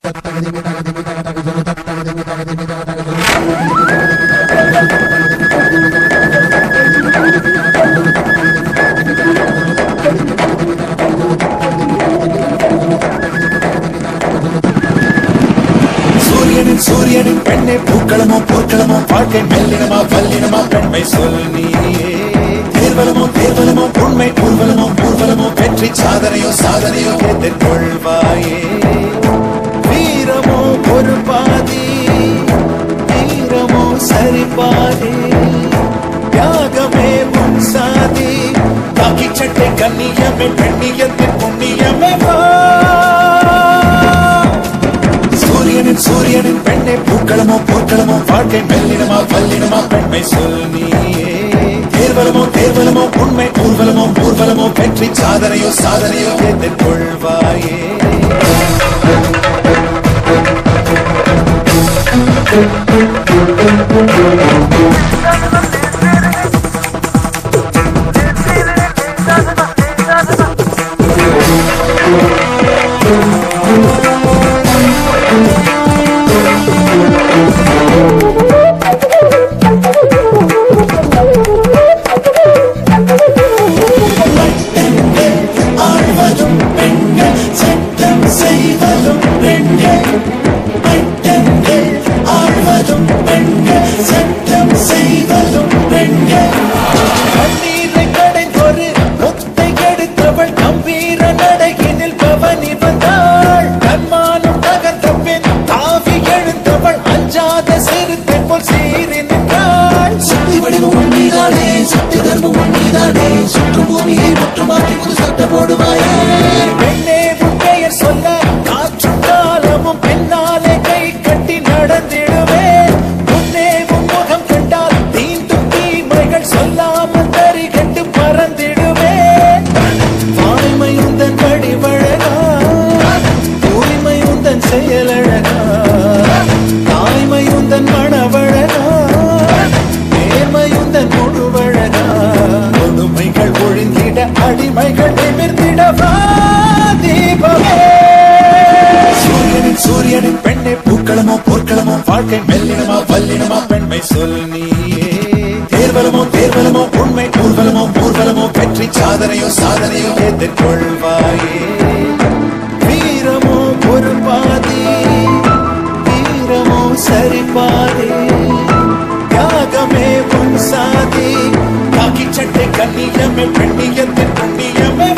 சூரியனின் பெண்ணை பூக்களமோ போர்க்களமோ வாழ்க்கை மெல்லினமா வல்லினமா பெண்மை சொல் நீயே தேர்வலமோ உண்மை ஊர்வலமோ வெற்றி சாதனையோ எதிர்கொள்வாயே வீரமோ ஒரு பாதி வீரமோ சரி பாதி தியாகமே உன் சாதி தாக்கி சட்டை கண்ணியமே பெண்ணியத்தின் புண்ணியமே சூரியனின் பெண்ணை பூக்களமோ போர்க்களமோ வாழ்க்கை மெல்லினமா வல்லினமா பெண்மை சொல் நீயே தேர்வலமோ உண்மை ஊர்வலமோ வெற்றி சாதனையோ எதிர்கொள்வாயே சூரியனின் பெண்ணை பூக்களமோ போர்க்களமோ வாழ்க்கை மெல்லினமா வல்லினமா பெண்மை சொல் நீயே தேர்வலமோ உண்மை ஊர்வலமோ வெற்றி சாதனையோ எதிர்கொள்வாயே வீரமோ ஒரு பாதி வீரமோ சரி பாதி தியாகமே உன் சாதி தாக்கி சட்டை கண்ணியமே பெண்ணியத்தின் புண்ணியமே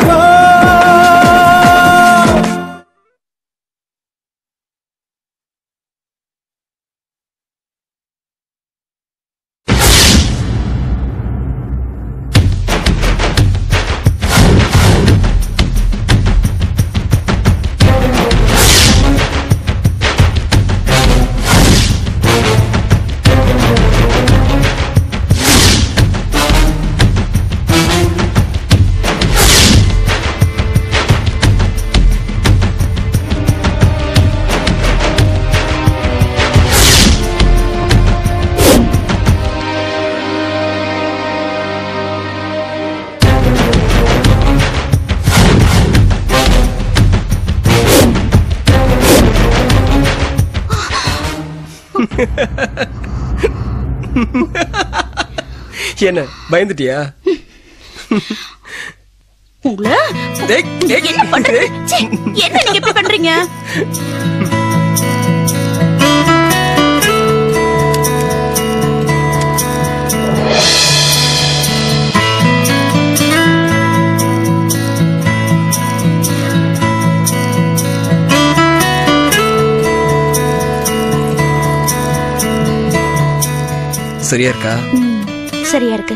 என்ன பயந்துட்டியா? உங்களை என்ன பண்றீங்க? என்ன நீங்க இப்படி பண்றீங்க? சரியா இருக்கா? சரியா இருக்கு.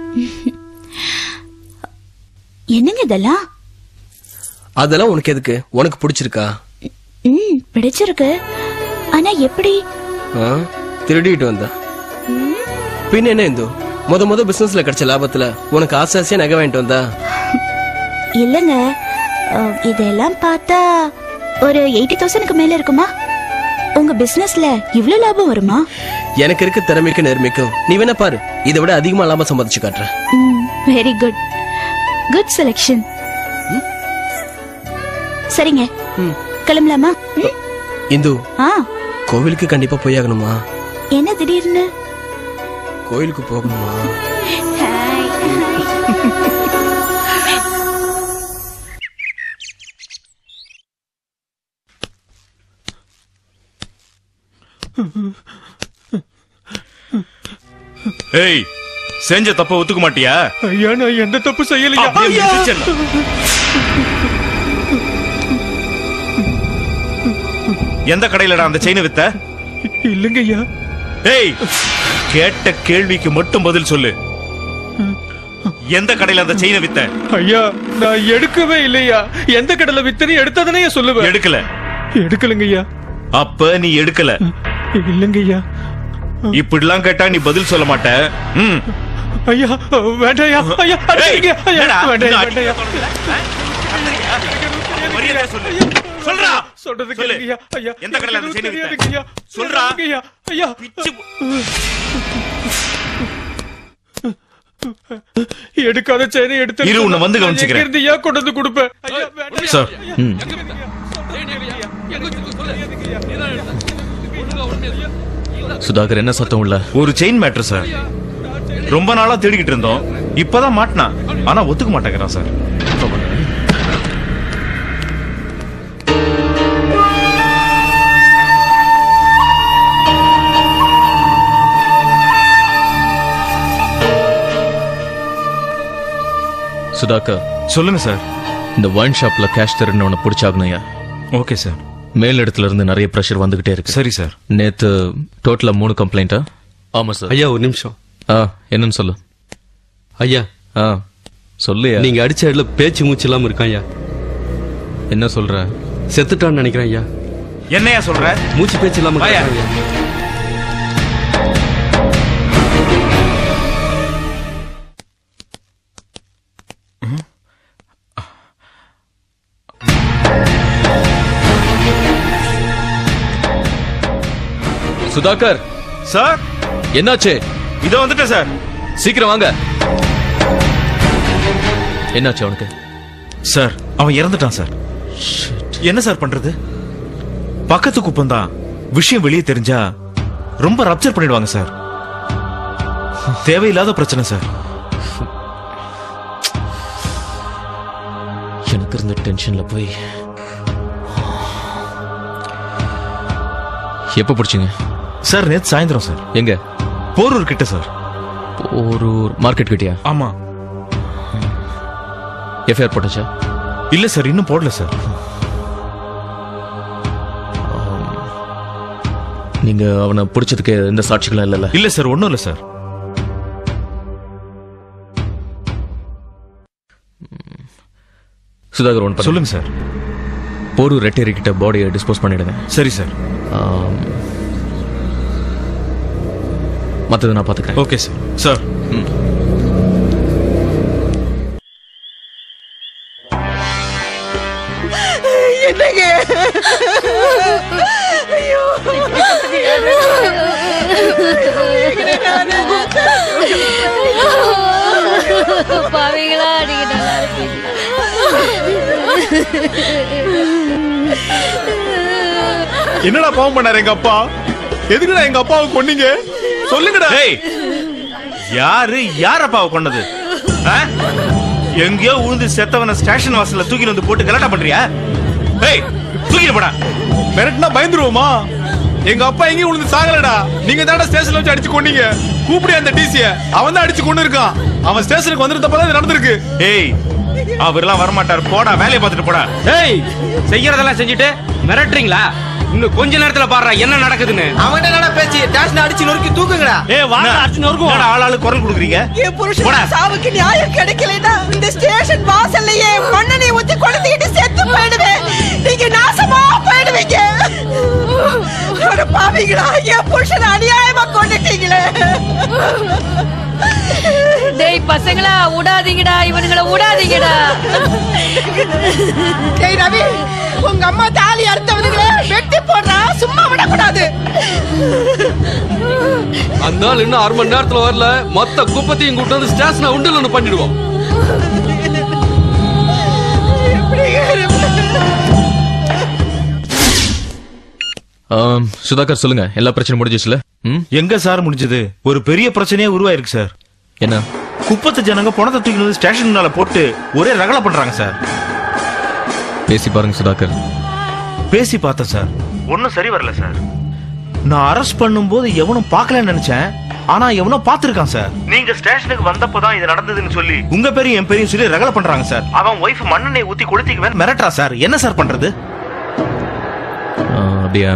என்னங்க இதெல்லாம்? அதெல்லாம் உனக்கு எதுக்கு? உனக்கு பிடிச்சிருக்கா? பிடிச்சிருக்கு. ஆனா எப்படி? திருடிட்டு வந்தா பின்ன என்ன? இந்து முத பிசினஸ்ல கிடைச்ச லாபத்துல உனக்கு ஆசாசியா நகை வாங்கிட்டு வந்தா? இல்லங்க, இதெல்லாம் பார்த்தா ஒரு 80,000க்கு மேல இருக்குமா? உங்க பிசினஸ்ல இவ்வளவு லாபம் வருமா? எனக்கு இருக்க திறமைக்கு நேர்மைக்கும் நீ வேணா பாரு, இதை விட அதிகமா லாபம் சம்பாதிச்சு காட்டுறேன். Very good, good selection. சரிங்க, கிளம்பலாமா? இந்து கோவிலுக்கு கண்டிப்பா போய் ஆகணுமா? என்ன திடீர்னு? கோயிலுக்கு போகணுமா? ஏய், செஞ்ச தப்ப ஒத்துக்க மாட்டியா? ஐயா, நான் எந்த தப்பு செய்யலையா. எந்த கடையிலடா அந்த செயினை வித்த? இல்லங்க ஐயா. ஏய், கேட்ட கேள்விக்கு மட்டும் பதில் சொல்லு. எந்த கடையில அந்த செயினை வித்த? ஐயா, நான் எடுக்கவே இல்லையா. எந்த கடையில வித்தனி எடுத்ததனே சொல்லுவேன். எடுக்கலங்க ஐயா. அப்ப நீ எடுக்கல? இல்லங்க ஐயா. இப்படிலாம் கேட்டா நீ பதில் சொல்ல மாட்ட. ஐயா வேண்டாயா. ஐயா அடிங்க. ஐயா வேண்டாயா. மரியாதை சொல்லு. சொல்றா. சொல்றது கேளுங்க ஐயா. எந்த கடையில அந்த செயினை வித்த? சொல்றா. ஐயா எடுக்காத செயினை எடுத்து இரு, உன்னை வந்து கவனிச்சுக்கிறேன். இருந்து ஐயா கொண்டு வந்து கொடுப்பேன். ஐயா வேண்டாயா. சார் சுதாகர், என்ன சத்தம் உள்ள? ஒரு செயின் மேட்டர் சார். ரொம்ப நாளா தேடிக்கிட்டு இருந்தோம். இப்பதான் மாட்டினா. ஆனா ஒத்துக்க மாட்டேங்கிறான் சார். சுதாகர், சொல்லுங்க சார். இந்த ஒயின் ஷாப்ல கேஷ் திருடுனவனை பிடிச்சாகணும்யா. Okay sir. மேல் இடத்துல இருந்து நிறைய பிரஷர் வந்துகிட்டே இருக்கு. சரி சார். நேத்து டோட்டலா 3 கம்ப்ளைண்டா? ஆமா சார். ஐயா ஒரு நிமிஷம். என்னன்னு சொல்லு. ஐயா சொல்லு. நீங்க அடிச்ச இடத்துல பேச்சு மூச்சு இல்லாம இருக்கான் ஐயா. என்ன சொல்ற? செத்துட்டான்னு நினைக்கிறேன் ஐயா. என்னையா சொல்ற? மூச்சு பேச்சு இல்லாம ஐயா. சுதாகர் சார், என்னாச்சு? இதோ வந்துட்டேன் சார். சீக்கிரம் வாங்க. என்னாச்சு அவனுக்கு? சார், அவன் இறந்துட்டான் சார். என்ன சார் பண்றது? பக்கத்து குப்பம் தான். விஷயம் வெளியே தெரிஞ்சா ரொம்ப ரப்சர் பண்ணிடுவாங்க சார். தேவையில்லாத பிரச்சனை சார். எனக்கு இருந்த டென்ஷன்ல போய். எப்ப பிடிச்சிங்க சார்? நேத்து சாயந்தரம் சார். எங்க? போரூர் கிட்ட சார். போரூர் மார்க்கெட் கிட்டயா? ஆமா. எஃப்ஐஆர் போட்டாச்சா? இல்ல சார், இன்னும் போடல சார். நீங்க அவனை பிடிச்சதுக்கு எந்த சாட்சிகளும் இல்ல? இல்ல சார், ஒண்ணும் இல்ல சார். சுதாகர், ஒன்று சொல்லுங்க சார். போரூர் ரெட்டேரி கிட்ட பாடியை டிஸ்போஸ் பண்ணிடுங்க. சரி சார். மற்றது நான் பாத்துக்கிறேன். Okay sir. சார், என்னங்க? ஐயோ, பாவிகளா, நீங்க நல்லா இருக்கீங்க. என்னடா பாவம் பண்ணாரு எங்க அப்பா? எதுக்குடா எங்க அப்பாவை கொன்னீங்க? சொல்லுங்கடா. யார் அப்பாவை கொண்டது? எங்கயோ உழுந்து செத்தவன ஸ்டேஷன் வாசல்ல தூக்கிட்டு வந்து போட்டு கலாட்டா பண்றியா? தூக்கிட்டு போடா. மிரட்டினா பயந்துருவோமா? எங்க அப்பா எங்கேயும் உழுந்து சாகலடா. நீங்க தானே ஸ்டேஷன்ல வச்சு அடிச்சு கொன்னீங்க. கூப்பிடு அந்த டிசிய. அவன் தான் அடிச்சு கொண்டு இருக்கான். அவன் ஸ்டேஷனுக்கு வந்திருந்தப்பதான் நடந்திருக்கு. அவர்லாம் வரமாட்டார். போடா, வேலையை பார்த்துட்டு போடா. செய்யறதெல்லாம் செஞ்சுட்டு மிரட்டுறீங்களா? இன்னும் கொஞ்ச நேரத்துல பாடுறா என்ன நடக்குதுன்னு. அவன் என்ன பேச்சு? ஸ்டேஷன் அடிச்சு நொறுக்கி தூக்குங்கடா. ஆளாளு குரல் கொடுக்குறீங்க. என் புருஷன் சாவுக்கு நியாயம் கிடைக்கலனா இந்த ஸ்டேஷன் வாசல்லையே மண்ணெண்ணை ஊத்தி கொளுத்திட்டு செத்து போயிடுவேன். நீங்க நாசமா போயிடுவீங்க. ஒரு பாவிகளா, என் புருஷனை அநியாயமா கொண்டுட்டீங்களே. டேய் பசங்களா, விடாதீங்கடா, இவனுங்களை விடாதீங்கடா. டேய் ரவி, உங்க அம்மா தாலி அறுத்தவனுங்களே வெட்டி போடுறா. சும்மா விடக்கூடாது. அந்த ஆள் இன்னும் 1/2 மணி நேரத்துல வரல. மொத்த குப்பத்தையும் கூட்டு வந்து ஸ்டேஷனை உண்டல் பண்ணிடுவோம். சுதாகர் சொல்லுங்க, எல்லா பிரச்சனையும் முடிஞ்சிச்சுல? எங்க சார் முடிஞ்சது? ஒரு பெரிய பிரச்சனையே உருவாயிருக்கு சார். என்ன? குப்பத்து ஜனங்க பணத்தை தூக்கி வந்து ஸ்டேஷன் மேல போட்டு ஒரே ரகலை பண்றாங்க சார். பேசி பாருங்க சுதாகர். பேசி பார்த்தேன் சார், ஒன்னும் சரி வரல சார். நான் அரெஸ்ட் பண்ணும்போது எவனும் பார்க்கலன்னு நினைச்சேன், ஆனா எவனோ பார்த்திருக்கான் சார். நீங்க ஸ்டேஷனுக்கு வந்தப்பதான் இது நடந்ததுன்னு சொல்லி உங்க பேரையும் என் பேரையும் சொல்லி ரகலை பண்றாங்க சார். அவன் ஒய்ஃப் மண்ணெண்ணெய் ஊத்தி கொளுத்திக்குவேன் மிரட்டா சார். என்ன சார் பண்றது? அப்படியா?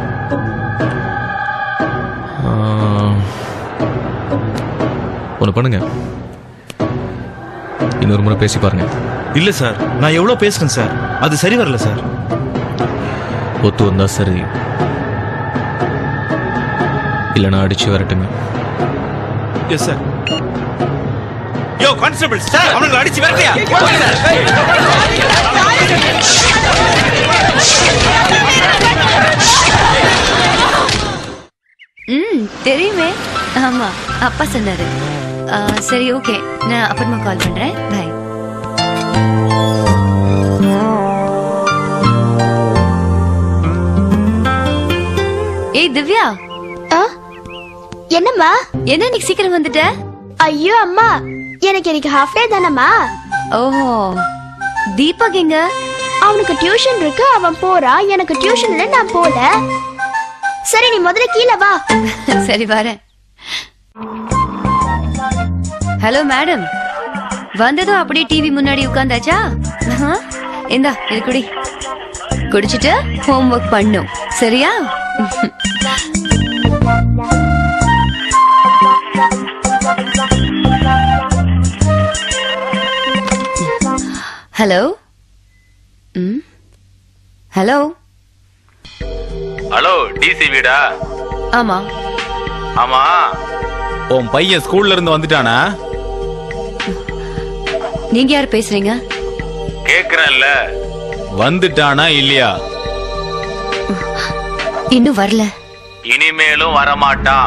ஒண்ணு பண்ணுங்க, இன்னொரு முறை பேசி பாருங்க. இல்ல சார், நான் எவ்வளவு பேசுறேன் சார், அது சரி வரல சார். ஒத்து வந்தா சரி, இல்லனா அடிச்சு வரட்டுங்க. Yes sir. யோ கான்ஸ்டபிள் சார், அவங்களை அடிச்சு வரலையா? தெரியுமே. ஆமா, அப்பா சொன்னாரு. சரி, ஓகே, நான் அப்புறமா கால் பண்றேன். பை. ஏய் திவ்யா. என்னம்மா? என்ன இன்னைக்கு சீக்கிரம் வந்துட்ட? ஐயோ அம்மா, எனக்கு ஹாஃப் டே தானம்மா. ஓஹோ, தீபக் எங்க? அவனுக்கு டியூஷன் இருக்கு, அவன் போறான். எனக்கு டியூஷன் இல்ல, நான் போல. சரி, நீ முதல்ல கீழே வா. சரி வரேன். ஹலோ மேடம், வந்ததும் அப்படியே டிவி முன்னாடி உட்கார்ந்தாச்சா? இந்தா இது குடி, குடிச்சிட்டு ஹோம்வொர்க் பண்ணும், சரியா? ஹலோ. ஹலோ. ஹலோ, டிசி வீடா? ஆமா. ஆமா, உன் பையன் ஸ்கூல்ல இருந்து வந்துட்டானா? நீங்க யார் பேசுறீங்க? கேக்குறேன்ல, வந்துட்டானா இல்லையா? இன்னும் வரல. இனிமேலும் வரமாட்டான்.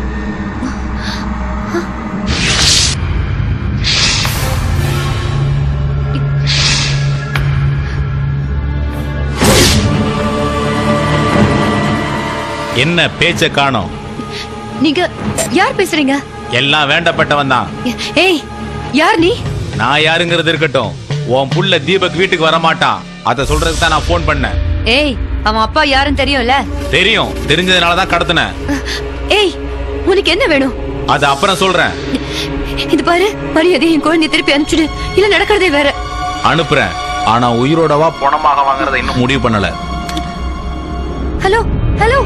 என்ன பேச்ச காணோம்? நீங்க யார் பேசுறீங்க? எல்லாம் வேண்டப்பட்டவன் தான். ஏய், யார் நீ? நான் யாருங்கிறது இருக்கட்டும், உன் புள்ள தீபக் வீட்டுக்கு வரமாட்டான். அத சொல்றதுக்கு தான் நான் போன் பண்ணேன். ஏய், அவன் அப்பா யாருன்னு தெரியும்ல? தெரியும், தெரிஞ்சதுனாலதான் கடத்தினேன். ஏய், உனக்கு என்ன வேணும்? அது அப்புறம் சொல்றேன். இது பாரு, மரியாதை என் குழந்தைய திருப்பி அனுப்பிச்சுடு, இல்ல நடக்கிறதே வேற. அனுப்புறேன், ஆனா உயிரோடவா பணமாக வாங்குறத இன்னும் முடிவு பண்ணல. Hello hello.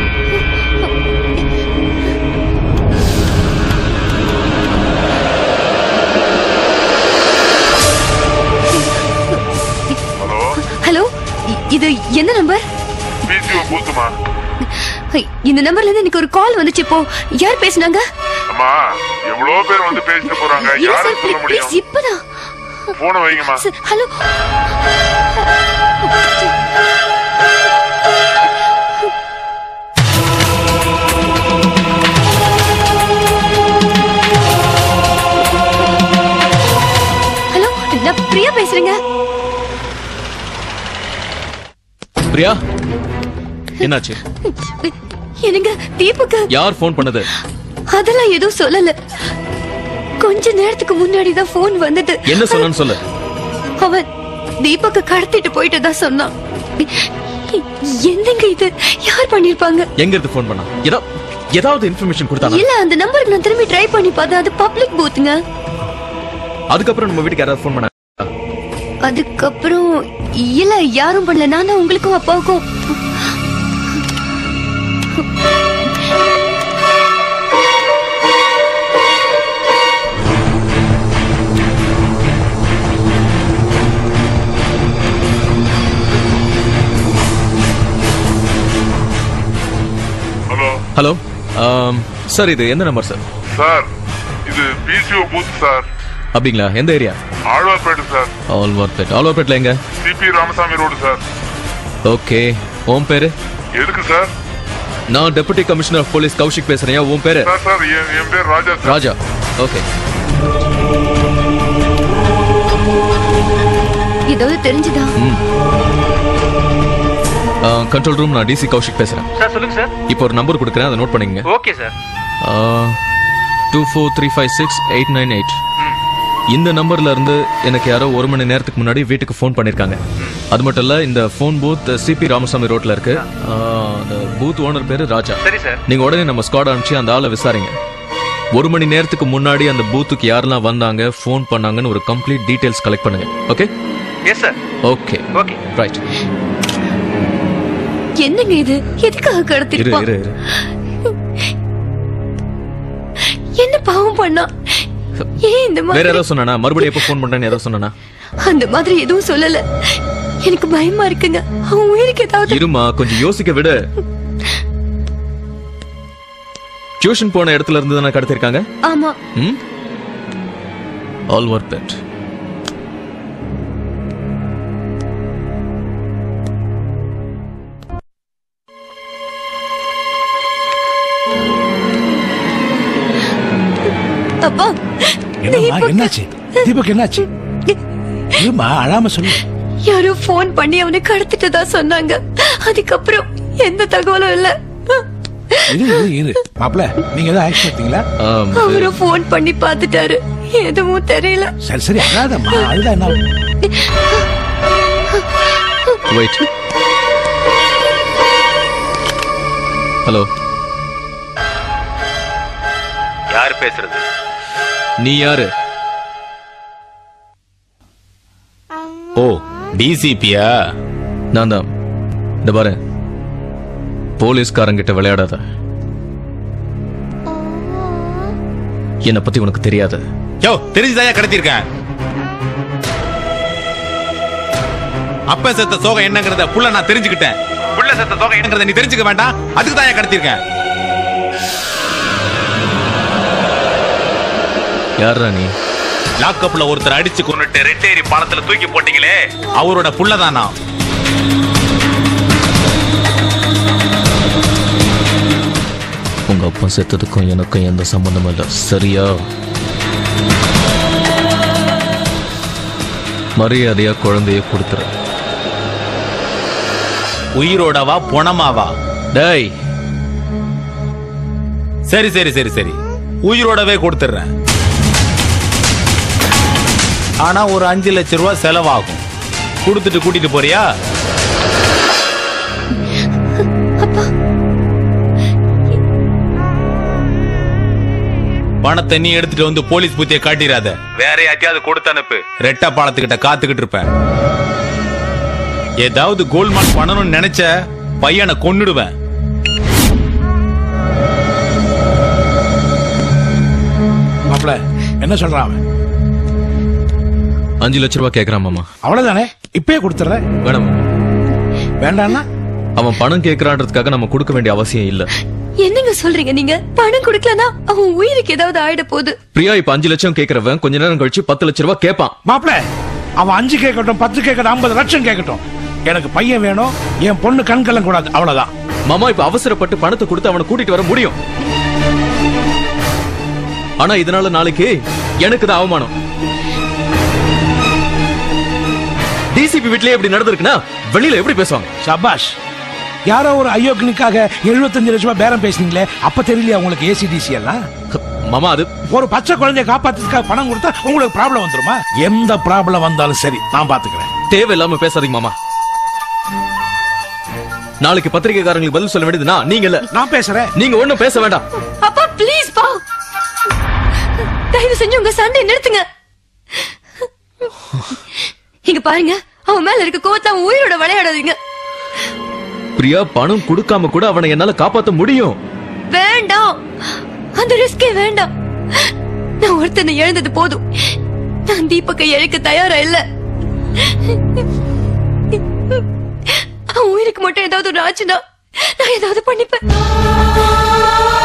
ஹலோ, இது என்ன நம்பர்? இந்த நம்பர்ல இருந்து எனக்கு ஒரு கால் வந்துச்சு. இப்போ யார் பேசுனாங்க? அம்மா, எவ்வளவு பேர் வந்து பேசிட்டு போறாங்க, யாரும் சொல்ல முடியும். இப்பதான் போன வைங்கம்மா. ஹலோ. ஹலோ, நான் பிரியா பேசுறேங்க. பிரியா, என்னாச்சு? எனக்கு தீபக். யார் போன் பண்ணது? அதெல்லாம் எதுவும் சொல்லல. கொஞ்ச நேரத்துக்கு முன்னாடி தான் போன் வந்தது. என்ன சொன்னான்னு சொல்லு. அவன் தீபக்க கடத்திட்டு போயிட்டு தான் சொன்னான். என்னங்க இது? யார் பண்ணிருப்பாங்க? எங்க இருந்து போன் பண்ணா? ஏதாவது இன்ஃபர்மேஷன் கொடுத்தானா? இல்ல, அந்த நம்பருக்கு நான் திரும்பி ட்ரை பண்ணி பார்த்தேன். அது பப்ளிக் பூத்துங்க. அதுக்கப்புறம் நம்ம வீட்டுக்கு யாராவது போன் பண்ணா? அதுக்கப்புறம் இல்ல, யாரும் பண்ணல. நான் தான் உங்களுக்கும் அப்பாவுக்கும். ஹலோ சார், இது எந்த நம்பர் சார்? சார், இது பிசிஓ பூத் சார். அப்படிங்களா? எந்த ஏரியா? ஆழ்வார்பேட்டை சார். ஆழ்வார்பேட்டை. ஆழ்வார்பேட்டில் எங்க? CP Ramaswamy road sir. Okay, உன் பேரு? எதுக்கு சார்? நான் deputy commissioner of police Kaushik பேசுறேன். உன் பேரு? சார், என் பேர் ராஜா. ராஜா. ஓகே. ஏதாவது தெரிஞ்சுதா? கண்ட்ரோல் ரூம், நான் டிசி கௌஷிக் பேசுறேன். சார் சொல்லுங்க சார். இப்போ ஒரு நம்பர் கொடுக்குறேன், அதை நோட் பண்ணிக்கங்க. Okay sir. 24356898. இந்த நம்பர்ல இருந்து எனக்கு யாரோ 1 மணி நேரத்துக்கு முன்னாடி வீட்டுக்கு ஃபோன் பண்ணிருக்காங்க. அது மட்டும் இல்ல, இந்த ஃபோன் பூத் சிபி ராமசாமி ரோட்ல இருக்கு. அந்த பூத் ஓனர் பேரு ராஜா. சரி சார். நீங்க உடனே நம்ம ஸ்குவாட் அனுப்பிச்சு அந்த ஆளை விசாரிங்க. 1 மணி நேரத்துக்கு முன்னாடி அந்த பூத்துக்கு யாரெல்லாம் வந்தாங்க, ஃபோன் பண்ணாங்கன்னு ஒரு கம்ப்ளீட் டீடைல்ஸ் கலெக்ட் பண்ணுங்க. Okay? Yes sir. Okay okay right. என்னங்க இது? எதுக்காக கடத்திருப்பான்? இரு. என்ன பாவம் பண்ணா? ஏன் இந்த மாதிரி? வேற ஏதோ சொன்னானா? மறுபடியும் எப்ப ஃபோன் பண்றேன்னு ஏதோ சொன்னானா? அந்த மாதிரி எதுவும் சொல்லல. எனக்கு பயமா இருக்குங்க. அவன் உயிருக்கு ஏதாவது. இருமா, கொஞ்சம் யோசிக்க விடு. டியூஷன் போன இடத்துல இருந்து தானே கடத்திருக்காங்க? ஆமா. All work that. அப்பா, என்னாச்சு? தீபக் என்னாச்சு? ஏமா அழாம சொல்லு. யாரோ போன் பண்ணி அவனை கடத்திட்டதா சொன்னாங்க. அதுக்கப்புறம் எந்த தகவலும் இல்ல. இரு மாப்ள, நீங்க ஏதாவது ஆக்ஷன் எடுத்தீங்களா? அவரு போன் பண்ணி பாத்துட்டாரு, எதுவும் தெரியல. சரி அழாதம்மா, அழுதா என்ன? வெயிட். ஹலோ, யார் பேசுறது? நீ யாரு? ஓ, டிசிபியா? நான் தான். இந்த பாரு, போலீஸ்காரங்கிட்ட விளையாடாத. என்னை பத்தி உனக்கு தெரியாது. யோ, தெரிஞ்சுதாயா கடத்திருக்கேன். அப்ப செத்த சோகம் என்னங்கறத புள்ள நான் தெரிஞ்சுக்கிட்டேன். புள்ள செத்த சோகம் என்னங்கறத நீ தெரிஞ்சுக்க வேண்டாம். அதுக்கு தான் கடத்திருக்கேன். யாரா நீ? லாக்அப்ல ஒருத்தர் அடிச்சு கொன்னுட்டு ரெட்டேரி பாலத்துல தூக்கி போட்டீங்களே, அவரோட புள்ளதானா? உங்க அப்பா செத்ததுக்கும் எனக்கும் எந்த சம்பந்தமும் இல்ல, சரியா? மரியாதையா குழந்தைய கொடுத்துற. உயிரோடவா பொணமாவா? டேய், சரி சரி சரி சரி, உயிரோடவே கொடுத்துறேன். ஆனா ஒரு 5 லட்சம் ரூபாய் செலவாகும். கொடுத்துட்டு கூட்டிட்டு போறியா? பணத்தை நீ எடுத்துட்டு வந்து போலீஸ் புத்திய காட்டிராத. வேற யார்ட்டையாவது கொடுத்து அனுப்பு. ரெட்டா பாலத்துக்கிட்ட காத்துக்கிட்டு இருப்பேன். ஏதாவது கோல்மால் பண்ணணும்னு நினைச்ச பையனை கொன்னுடுவேன். மாப்ள, என்ன சொல்றான் அவன்? 5 லட்சம் ரூபாய் கேக்குறான் மாமா. அவ்வளவுதானே? இப்பயே கொடுத்துறேன். வேணாம். வேண்டாம்னா? அவன் பணம் கேக்குறான்றதுக்காக நம்ம கொடுக்க வேண்டிய அவசியம் இல்ல. என்னங்க சொல்றீங்க நீங்க? பணம் கொடுக்கலனா அவன் உயிருக்கு ஏதாவது ஆயிட போகுது. பிரியா, இப்ப 5 லட்சம் கேக்குறவன் கொஞ்ச நேரம் கழிச்சு 10 லட்சம் ரூபாய் கேட்பான். மாப்ள, அவன் 5 கேட்கட்டும், 10 கேட்கட்டும், 50 லட்சம் கேட்கட்டும். எனக்கு பையன் வேணும். என் பொண்ணு கண்கலம் கூடாது, அவ்வளவுதான். மாமா, இப்ப அவசரப்பட்டு பணத்தை கொடுத்து அவனை கூட்டிட்டு வர முடியும். ஆனா இதனால நாளைக்கு எனக்கு தான் அவமானம். டிசிபி வீட்லயே எப்படி நடந்திருக்குன்னா வெளியில எப்படி பேசுவாங்க? சபாஷ். யாரோ ஒரு அயோக்கியனுக்காக 75 லட்சம் ரூபாய் பேரம் பேசுனீங்களே, அப்ப தெரியலையா உங்களுக்கு ஏசிடிசி எல்லாம்? மாமா, அது ஒரு பச்சை குழந்தைய காப்பாத்துறதுக்காக பணம் கொடுத்தா உங்களுக்கு ப்ராப்ளம் வந்துருமா? எந்த ப்ராப்ளம் வந்தாலும் சரி, நான் பாத்துக்கிறேன். தேவையில்லாம பேசாதீங்க மாமா. நாளைக்கு பத்திரிகைக்காரங்களுக்கு பதில் சொல்ல வேண்டியது நீங்க இல்ல. நான் பேசுறேன். நீங்க ஒண்ணும் பேச வேண்டாம். அப்பா ப்ளீஸ் பா, தயவு செஞ்சு உங்க சண்டை நிறுத்துங்க. இங்க பாருங்க, அவன் மேல இருக்க கோவத்தை அவன் உயிரோட விளையாடாதீங்க. பிரியா, பணம் கொடுக்காம கூட அவனை என்னால காப்பாத்த முடியும். வேண்டாம், அந்த ரிஸ்கே வேண்டாம். நான் ஒருத்தனை இழந்தது போதும். நான் தீபக்கை இழக்க தயாரா இல்ல. அவன் உயிருக்கு மட்டும் ஏதாவது ஒரு ஆச்சுன்னா நான் ஏதாவது பண்ணிப்பேன்.